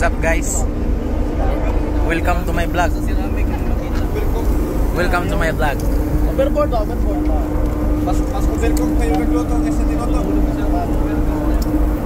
up guys? Welcome to my vlog. Welcome to my vlog. Overboard daw, overboard. Mas overcook kayo nagluto kasi tinuto.